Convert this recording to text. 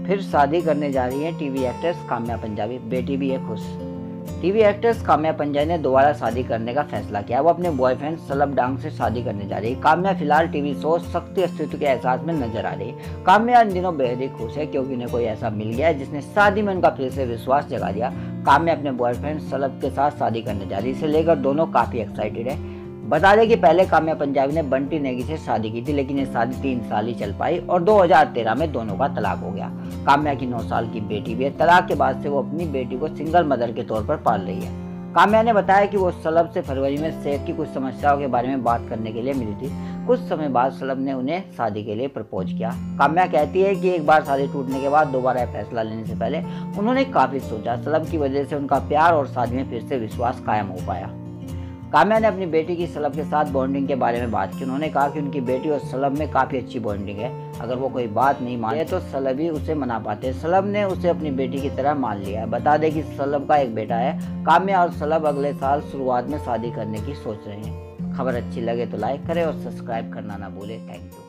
फिर शादी करने जा रही है टीवी एक्ट्रेस काम्या पंजाबी, बेटी भी है खुश। टीवी एक्ट्रेस काम्या पंजाबी ने दोबारा शादी करने का फैसला किया। वो अपने बॉयफ्रेंड शलभ डांग से शादी करने जा रही है। काम्या फिलहाल टीवी शो शक्ति अस्तित्व के एहसास में नजर आ रही है। काम्या इन दिनों बेहद ही खुश है क्योंकि उन्हें कोई ऐसा मिल गया है जिसने शादी में उनका फिर से विश्वास जगा दिया। काम्या अपने बॉयफ्रेंड शलभ के साथ शादी करने जा रही है। इसे लेकर दोनों काफी एक्साइटेड है। बता दें कि पहले काम्या पंजाबी ने बंटी नेगी से शादी की थी, लेकिन ये शादी 3 साल ही चल पाई और 2013 में दोनों का तलाक हो गया। काम्या की 9 साल की बेटी भी है। तलाक के बाद से वो अपनी बेटी को सिंगल मदर के तौर पर पाल रही है। काम्या ने बताया कि वो शलभ से फरवरी में सेहत की कुछ समस्याओं के बारे में बात करने के लिए मिली थी। कुछ समय बाद शलभ ने उन्हें शादी के लिए प्रपोज किया। काम्या कहती है कि एक बार शादी टूटने के बाद दोबारा फैसला लेने से पहले उन्होंने काफी सोचा। शलभ की वजह से उनका प्यार और शादी में फिर से विश्वास कायम हो पाया। काम्या ने अपनी बेटी की शलभ के साथ बॉन्डिंग के बारे में बात की। उन्होंने कहा कि उनकी बेटी और शलभ में काफ़ी अच्छी बॉन्डिंग है। अगर वो कोई बात नहीं माने तो शलभ ही उसे मना पाते। शलभ ने उसे अपनी बेटी की तरह मान लिया है। बता दें कि शलभ का एक बेटा है। काम्या और शलभ अगले साल शुरुआत में शादी करने की सोच रहे हैं। खबर अच्छी लगे तो लाइक करें और सब्सक्राइब करना ना भूलें। Thank you.